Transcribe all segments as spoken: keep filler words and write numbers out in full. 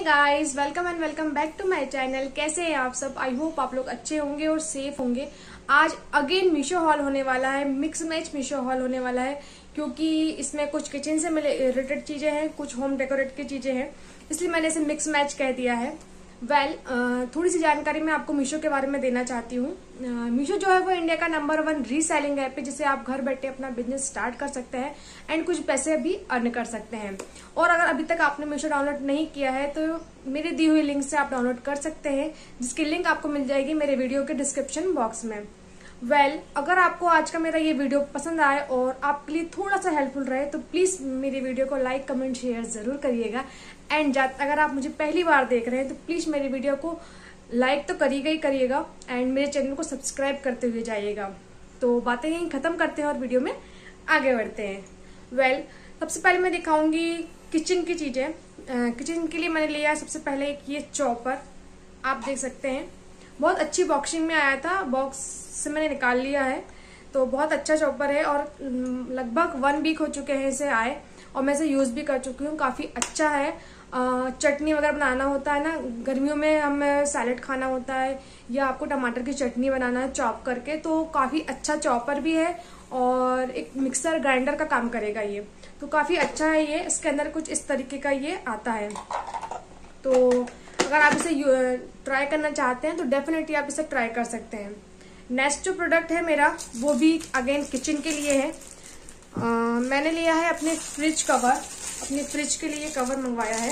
Guys, welcome and welcome back to my channel. कैसे हैं आप सब? आई होप आप लोग अच्छे होंगे और सेफ होंगे। आज अगेन मीशो हॉल होने वाला है, मिक्स मैच मीशो हॉल होने वाला है, क्योंकि इसमें कुछ किचन से रिलेटेड चीजें हैं, कुछ होम डेकोरेट की चीजें हैं, इसलिए मैंने इसे मिक्स मैच कह दिया है। वेल well, थोड़ी सी जानकारी मैं आपको मीशो के बारे में देना चाहती हूँ। मीशो जो है वो इंडिया का नंबर वन रीसेलिंग ऐप है, जिसे आप घर बैठे अपना बिजनेस स्टार्ट कर सकते हैं एंड कुछ पैसे भी अर्न कर सकते हैं। और अगर अभी तक आपने मीशो डाउनलोड नहीं किया है तो मेरी दी हुई लिंक से आप डाउनलोड कर सकते हैं, जिसकी लिंक आपको मिल जाएगी मेरे वीडियो के डिस्क्रिप्शन बॉक्स में। वेल well, अगर आपको आज का मेरा ये वीडियो पसंद आए और आपके लिए थोड़ा सा हेल्पफुल रहे तो प्लीज मेरी वीडियो को लाइक कमेंट शेयर जरूर करिएगा। एंड अगर आप मुझे पहली बार देख रहे हैं तो प्लीज मेरी वीडियो को लाइक तो करिएगा ही करिएगा एंड मेरे चैनल को सब्सक्राइब करते हुए जाइएगा। तो बातें यहीं खत्म करते हैं और वीडियो में आगे बढ़ते हैं। वेल well, सबसे पहले मैं दिखाऊंगी किचन की चीजें। किचन के लिए मैंने लिया है सबसे पहले एक ये चॉपर, आप देख सकते हैं बहुत अच्छी बॉक्सिंग में आया था, बॉक्स से मैंने निकाल लिया है। तो बहुत अच्छा चॉपर है और लगभग वन वीक हो चुके हैं इसे आए और मैं इसे यूज भी कर चुकी हूँ। काफी अच्छा है। चटनी वगैरह बनाना होता है ना, गर्मियों में हमें सैलेड खाना होता है या आपको टमाटर की चटनी बनाना है चॉप करके, तो काफी अच्छा चॉपर भी है और एक मिक्सर ग्राइंडर का काम करेगा ये, तो काफी अच्छा है ये। इसके अंदर कुछ इस तरीके का ये आता है, तो अगर आप इसे ट्राई करना चाहते हैं तो डेफिनेटली आप इसे ट्राई कर सकते हैं। नेक्स्ट जो प्रोडक्ट है मेरा वो भी अगेन किचन के लिए है। आ, मैंने लिया है अपने फ्रिज कवर, अपने फ्रिज के लिए कवर मंगवाया है।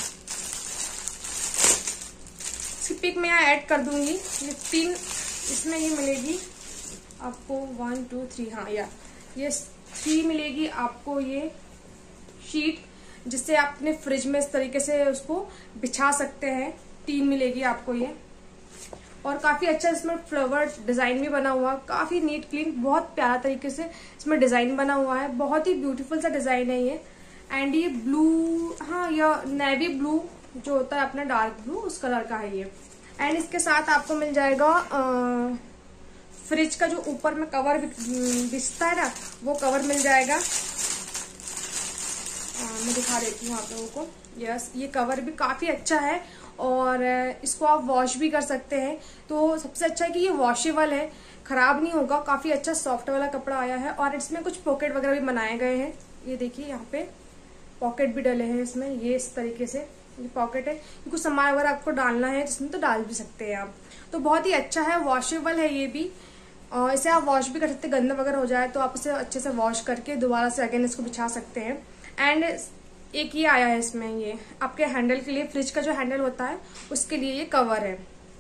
इसकी पिक मैं यहाँ ऐड कर दूंगी। ये तीन इसमें ये मिलेगी आपको, वन टू थ्री, हाँ या ये थ्री मिलेगी आपको ये शीट, जिससे आप अपने फ्रिज में इस तरीके से उसको बिछा सकते हैं। तीन मिलेगी आपको ये, और काफी अच्छा इसमें फ्लावर डिजाइन भी बना हुआ, काफी नीट क्लीन, बहुत प्यारा तरीके से इसमें डिजाइन बना हुआ है। बहुत ही ब्यूटीफुल सा डिजाइन है ये। एंड ये ब्लू, हाँ या नेवी ब्लू जो होता है अपना डार्क ब्लू, उस कलर का है ये। एंड इसके साथ आपको मिल जाएगा आ, फ्रिज का जो ऊपर में कवर बिछता है ना, वो कवर मिल जाएगा। आ, मैं दिखा देती हूँ आप लोगों को। यस, ये कवर भी काफी अच्छा है और इसको आप वॉश भी कर सकते हैं। तो सबसे अच्छा है कि ये वॉशेबल है, खराब नहीं होगा, काफी अच्छा सॉफ्ट वाला कपड़ा आया है। और इसमें कुछ पॉकेट वगैरह भी बनाए गए हैं, ये देखिए यहाँ पे पॉकेट भी डले हैं इसमें। ये इस तरीके से ये पॉकेट है, कुछ सामान वगैरह आपको डालना है जिसमें तो डाल भी सकते हैं आप। तो बहुत ही अच्छा है, वॉशेबल है ये भी, और इसे आप वॉश भी कर सकते हैं। गंदा वगैरह हो जाए तो आप इसे अच्छे से वॉश करके दोबारा से अगेन इसको बिछा सकते हैं। एंड एक ये आया है इसमें, ये आपके हैंडल के लिए, फ्रिज का जो हैंडल होता है उसके लिए ये कवर है।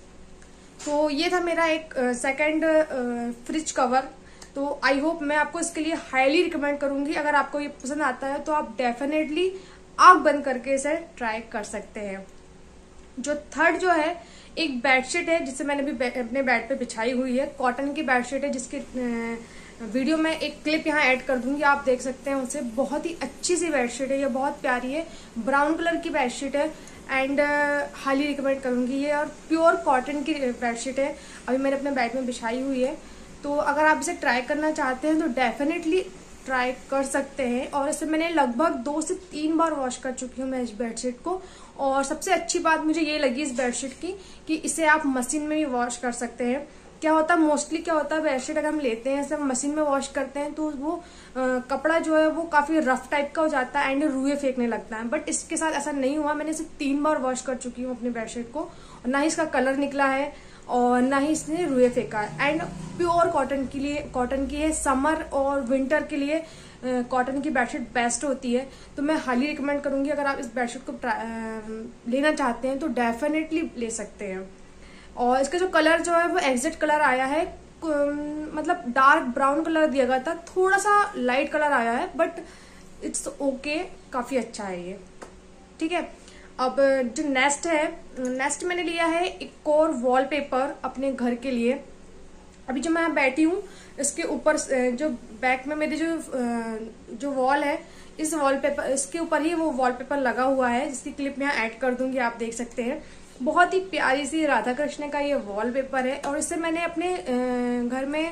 तो ये था मेरा एक सेकंड फ्रिज कवर। तो आई होप, मैं आपको इसके लिए हाईली रिकमेंड करूंगी। अगर आपको ये पसंद आता है तो आप डेफिनेटली आंख बंद करके इसे ट्राई कर सकते हैं। जो थर्ड जो है एक बेडशीट है, जिसे मैंने भी अपने बेड पे बिछाई हुई है। कॉटन की बेडशीट है, जिसकी वीडियो में एक क्लिप यहाँ ऐड कर दूंगी, आप देख सकते हैं उसे। बहुत ही अच्छी सी बेडशीट है ये, बहुत प्यारी है, ब्राउन कलर की बेडशीट है एंड हाईली रिकमेंड करूंगी ये। और प्योर कॉटन की बेडशीट है, अभी मैंने अपने बेड में बिछाई हुई है। तो अगर आप इसे ट्राई करना चाहते हैं तो डेफिनेटली ट्राई कर सकते हैं। और इसे मैंने लगभग दो से तीन बार वॉश कर चुकी हूँ मैं इस बेडशीट को। और सबसे अच्छी बात मुझे ये लगी इस बेडशीट की कि इसे आप मशीन में भी वॉश कर सकते हैं। क्या होता है, मोस्टली क्या होता है, बेडशीट अगर हम लेते हैं सब मशीन में वॉश करते हैं तो वो आ, कपड़ा जो है वो काफी रफ टाइप का हो जाता है एंड रुए फेंकने लगता है। बट इसके साथ ऐसा नहीं हुआ, मैंने इसे तीन बार वॉश कर चुकी हूँ अपनी बेडशीट को, और ना ही इसका कलर निकला है और ना ही इसने रुए फेंका है। एंड प्योर कॉटन के लिए, कॉटन की है, समर और विंटर के लिए कॉटन की बेडशीट बेस्ट होती है। तो मैं हाईली रिकमेंड करूंगी, अगर आप इस बेडशीट को लेना चाहते हैं तो डेफिनेटली ले सकते हैं। और इसका जो कलर जो है वो एग्जैक्ट कलर आया है, मतलब डार्क ब्राउन कलर दिया गया था, थोड़ा सा लाइट कलर आया है, बट इट्स ओके, काफी अच्छा है ये। ठीक है, अब जो नेक्स्ट है, नेक्स्ट मैंने लिया है एक और वॉलपेपर अपने घर के लिए। अभी जो मैं बैठी हूँ इसके ऊपर जो बैक में मेरी जो जो वॉल है, इस वॉलपेपर, इसके ऊपर ही वो वॉलपेपर लगा हुआ है, जिसकी क्लिप मैं ऐड कर दूंगी, आप देख सकते हैं। बहुत ही प्यारी सी राधा कृष्ण का ये वॉलपेपर है और इसे मैंने अपने घर में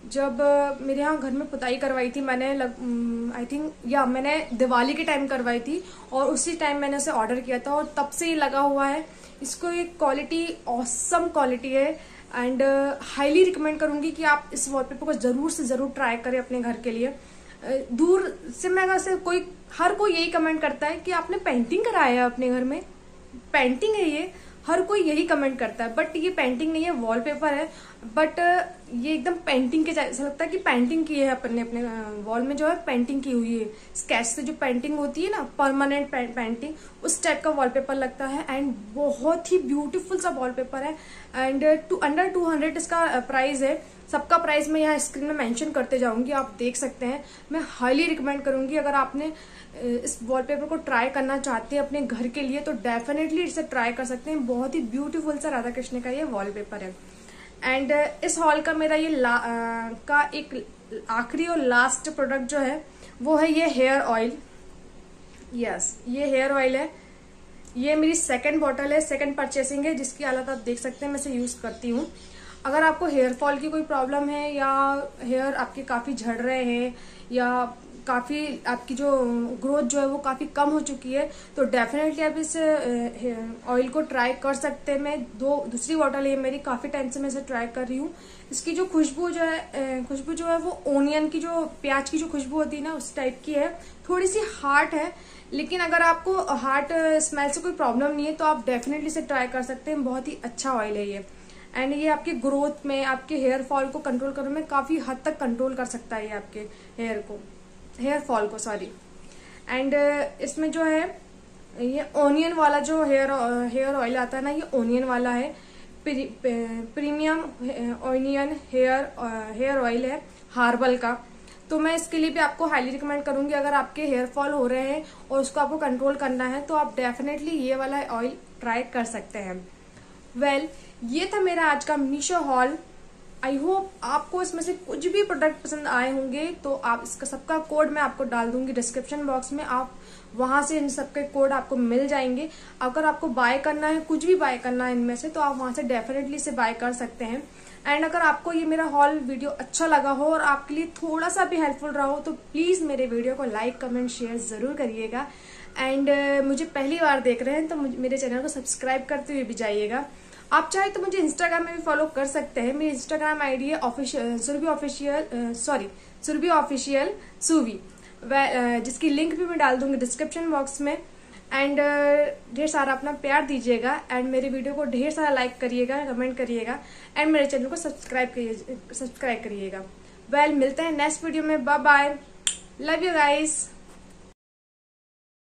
जब मेरे यहाँ घर में पुताई करवाई थी मैंने, आई थिंक या मैंने दिवाली के टाइम करवाई थी और उसी टाइम मैंने उसे ऑर्डर किया था और तब से ये लगा हुआ है। इसको एक क्वालिटी ऑसम क्वालिटी है एंड हाईली रिकमेंड करूंगी कि आप इस वॉलपेपर को जरूर से जरूर ट्राई करें अपने घर के लिए। दूर से मैं अगर से कोई हर कोई यही कमेंट करता है कि आपने पेंटिंग कराया है अपने घर में, पेंटिंग है ये, हर कोई यही कमेंट करता है। बट ये पेंटिंग नहीं है, वॉलपेपर है, बट ये एकदम पेंटिंग के जैसा लगता है कि पेंटिंग की है अपन ने अपने वॉल में, जो है पेंटिंग की हुई है। स्केच से जो पेंटिंग होती है ना, परमानेंट पेंटिंग, उस टाइप का वॉलपेपर लगता है एंड बहुत ही ब्यूटीफुल सा वॉलपेपर है। And two under two hundred इसका प्राइस है। सबका प्राइस मैं यहाँ स्क्रीन में मेंशन करते जाऊंगी, आप देख सकते हैं। मैं हाईली रिकमेंड करूंगी अगर आपने इस वॉलपेपर को ट्राई करना चाहते हैं अपने घर के लिए तो डेफिनेटली इसे ट्राई कर सकते हैं। बहुत ही ब्यूटीफुल सा राधा कृष्ण का ये वॉलपेपर है। एंड इस हॉल का मेरा ये ला, आ, का एक आखिरी और लास्ट प्रोडक्ट जो है वो है ये हेयर ऑयल। यस, ये हेयर ऑयल है। ये मेरी सेकंड बॉटल है, सेकंड परचेसिंग है, जिसकी हालत आप देख सकते हैं। मैं इसे यूज करती हूँ। अगर आपको हेयर फॉल की कोई प्रॉब्लम है या हेयर आपके काफी झड़ रहे हैं या काफी आपकी जो ग्रोथ जो है वो काफी कम हो चुकी है तो डेफिनेटली आप इस ऑयल को ट्राई कर सकते हैं। मैं दो दूसरी बॉटल है मेरी, काफी टाइम से मैं इसे ट्राई कर रही हूँ। इसकी जो खुशबू जो है खुशबू जो है वो ओनियन की, जो प्याज की जो खुशबू होती है ना, उस टाइप की है। थोड़ी सी हार्ड है, लेकिन अगर आपको हार्ड स्मेल से कोई प्रॉब्लम नहीं है तो आप डेफिनेटली इसे ट्राई कर सकते हैं। बहुत ही अच्छा ऑयल है ये एंड ये आपके ग्रोथ में, आपके हेयर फॉल को कंट्रोल करने में काफी हद तक कंट्रोल कर सकता है ये आपके हेयर को, हेयर फॉल को, सॉरी। एंड इसमें जो है ये ओनियन वाला जो हेयर हेयर ऑयल आता है ना, ये ओनियन वाला है। Pre, premium onion hair hair oil है हार्बल का। तो मैं इसके लिए भी आपको हाईली रिकमेंड करूंगी। अगर आपके हेयर फॉल हो रहे हैं और उसको आपको कंट्रोल करना है तो आप डेफिनेटली ये वाला ऑयल ट्राई कर सकते हैं। वेल well, ये था मेरा आज का मीशो हॉल। आई होप आपको इसमें से कुछ भी प्रोडक्ट पसंद आए होंगे तो आप इसका सबका कोड मैं आपको डाल दूंगी डिस्क्रिप्शन बॉक्स में, आप वहां से इन सबके कोड आपको मिल जाएंगे। अगर आपको बाय करना है, कुछ भी बाय करना है इनमें से, तो आप वहां से डेफिनेटली इसे बाय कर सकते हैं। एंड अगर आपको ये मेरा हॉल वीडियो अच्छा लगा हो और आपके लिए थोड़ा सा भी हेल्पफुल रहा हो तो प्लीज मेरे वीडियो को लाइक कमेंट शेयर जरूर करिएगा। एंड uh, मुझे पहली बार देख रहे हैं तो मेरे चैनल को सब्सक्राइब करते हुए भी जाइएगा। आप चाहे तो मुझे इंस्टाग्राम में भी फॉलो कर सकते हैं। मेरी इंस्टाग्राम आईडी है official Surabhi official sorry Surabhi official Suvi, जिसकी लिंक भी मैं डाल दूंगी डिस्क्रिप्शन बॉक्स में। एंड ढेर सारा अपना प्यार दीजिएगा एंड मेरे वीडियो को ढेर सारा लाइक करिएगा, कमेंट करिएगा एंड मेरे चैनल को सब्सक्राइब करिए सब्सक्राइब करिएगा। वेल, मिलते हैं नेक्स्ट वीडियो में। Bye bye, love you guys.